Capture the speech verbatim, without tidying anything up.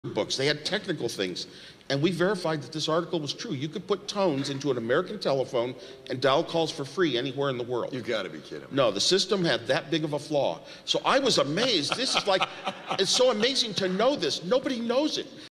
books. They had technical things. And we verified that this article was true. You could put tones into an American telephone and dial calls for free anywhere in the world. You gotta be kidding me. No, the system had that big of a flaw. So I was amazed. This is like, it's so amazing to know this. Nobody knows it.